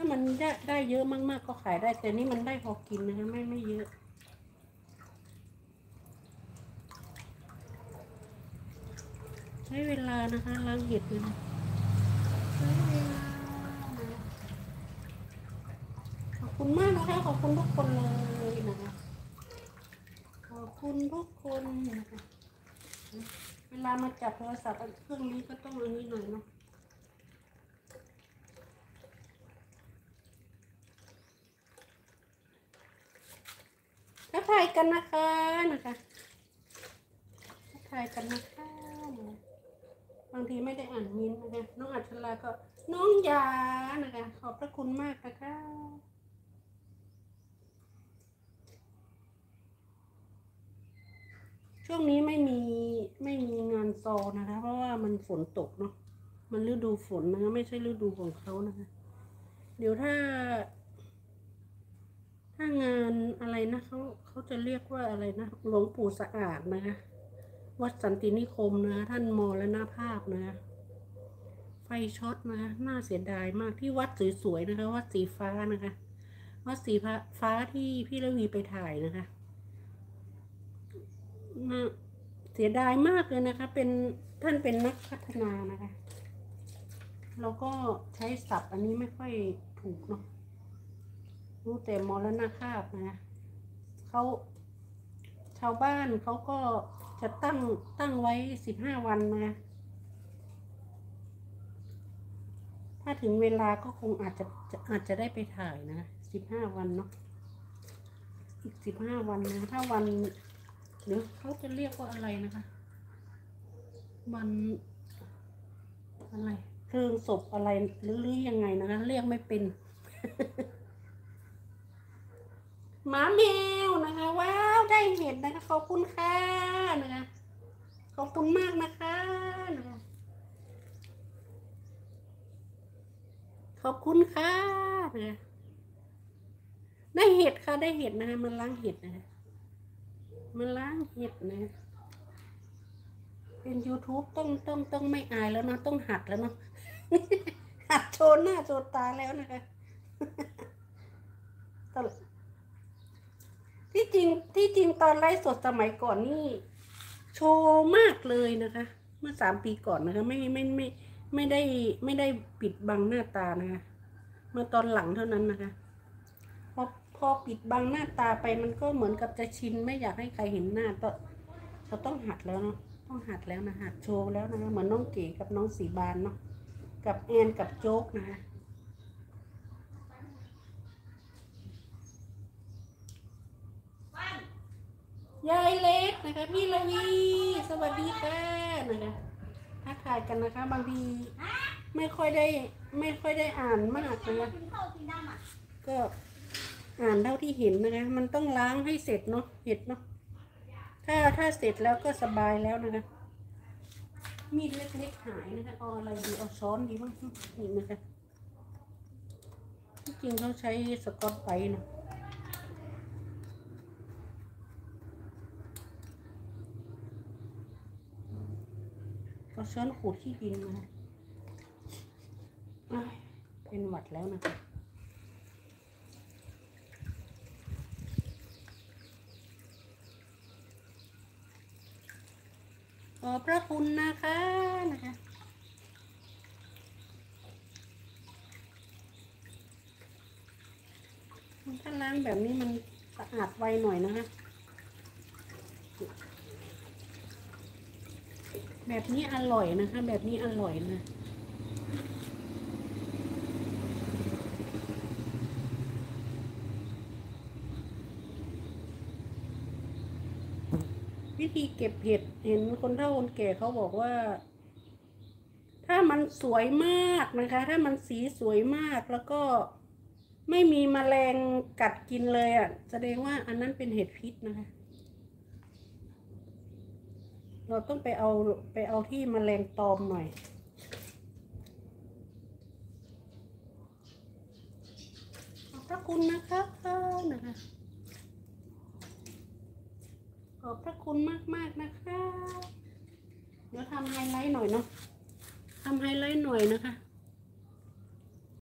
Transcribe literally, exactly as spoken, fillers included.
มันได้ได้เยอะมากๆก็ขายได้แต่นี่มันได้พอกินนะคะไม่ไม่เยอะใช้เวลานะคะล้างเห็ดเลยนะใช้เวลาขอบคุณมากนะคะขอบคุณทุกคนเลยนะคะขอบคุณทุกคนนะคะเวลามาจับโทรศัพท์เครื่องนี้ก็ต้องอันนี้หน่อยเนาะทักทายกันนะคะนะคะทักทายกันนะคะบางทีไม่ได้อ่านมินนะคะน้องอัชราก็น้องยานะคะขอบพระคุณมากนะคะช่วงนี้ไม่มีไม่มีงานโซนะคะเพราะว่ามันฝนตกเนาะมันฤดูฝนนะคะไม่ใช่ฤดูของเขานะคะเดี๋ยวถ้าถ้างานอะไรนะเขาเขาจะเรียกว่าอะไรนะหลวงปู่สะอาดนะคะวัดสันตินิคมนะคะท่านมรณภาพนะคะไฟช็อตนะคะน่าเสียดายมากที่วัดสวยๆนะคะวัดสีฟ้านะคะวัดสีฟ้าที่พี่ระวีไปถ่ายนะคะเสียดายมากเลยนะคะเป็นท่านเป็นนักพัฒนานะคะเราก็ใช้ศัพท์อันนี้ไม่ค่อยถูกเนาะรู้แต่มรณภาพนะเขาชาวบ้านเขาก็จะตั้งตั้งไว้สิบห้าวันนะถ้าถึงเวลาก็คงอาจจะอาจจะได้ไปถ่ายนะสิบห้าวันเนาะอีกสิบห้าวันนะถ้าวันหรือเขาจะเรียกว่าอะไรนะคะวันอะไรเพลิงศพอะไรหรือหรือยังไงนะคะเรียกไม่เป็นหมาแมวนะคะว้าวได้เห็นนะคะขอบคุณค่ะนะคะขอบคุณมากนะคะนะคะขอบคุณค่ะนะคะได้เห็ดค่ะได้เห็ดนะคะมันล้างเห็ดนะคะมันล้างเห็ดนะเป็น ยูทูบ ต้องต้องต้องไม่อายแล้วนะต้องหัดแล้วเนาะหัดโชว์หน้าโชว์ตาแล้วนะคะที่จริงที่จริงตอนไลฟ์สดสมัยก่อนนี่โชว์มากเลยนะคะเมื่อสามปีก่อนนะคะไม่ไม่ไม่ไม่ได้ไม่ได้ปิดบังหน้าตานะคะเมื่อตอนหลังเท่านั้นนะคะพอพอปิดบังหน้าตาไปมันก็เหมือนกับจะชินไม่อยากให้ใครเห็นหน้าก็เราต้องหัดแล้วเนาะต้องหัดแล้วนะหัดโชว์แล้วนะคะเหมือนน้องเก๋กับน้องสีบานเนาะกับแอนกับโจ๊กนะคะยายเล็กนะคะพี่ละวีสวัสดีค่ะนะคะทักทายกันนะคะบางทีไม่ค่อยได้ไม่ค่อยได้อ่านมากนะคะก็อ่านเท่าที่เห็นนะคะมันต้องล้างให้เสร็จเนาะเห็ดเนาะถ้าถ้าเสร็จแล้วก็สบายแล้วนะคะมีดเล็กๆหายนะคะเอาอะไรดีเอาช้อนดีบ้างนี่นะคะที่จริงเขาใช้สกอตไบรท์เนาะเอาช้อนขูดขี้ดินมาเป็นหวัดแล้วนะคะขอบพระคุณนะคะนะคะถ้าล้างแบบนี้มันสะอาดไวหน่อยนะคะแบบนี้อร่อยนะคะแบบนี้อร่อยนะวิธีเก็บเห็ดเห็นคนเฒ่าคนแก่เขาบอกว่าถ้ามันสวยมากนะคะถ้ามันสีสวยมากแล้วก็ไม่มีแมลงกัดกินเลยอ่ะแสดงว่าอันนั้นเป็นเห็ดพิษนะคะเราต้องไปเอาไปเอาที่แมลงตอมหน่อยขอบพระคุณนะคะนะคะขอบพระคุณมากมากนะคะเดี๋ยวทำไฮไลท์หน่อยเนาะทำไฮไลท์หน่อยนะคะ